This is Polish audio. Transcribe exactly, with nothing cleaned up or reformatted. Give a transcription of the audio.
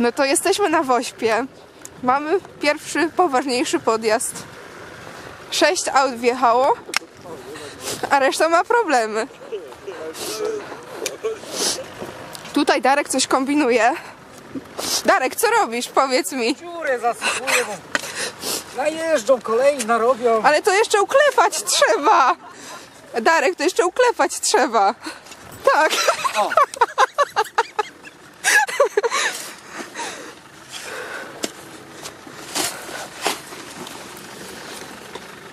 No to jesteśmy na Wośpie. Mamy pierwszy, poważniejszy podjazd. Sześć aut wjechało, a reszta ma problemy. Tutaj Darek coś kombinuje. Darek, co robisz? Powiedz mi. Dziurę zasypuję, bo najeżdżą, kolei narobią. Ale to jeszcze uklepać trzeba. Darek, to jeszcze uklepać trzeba. Tak. O.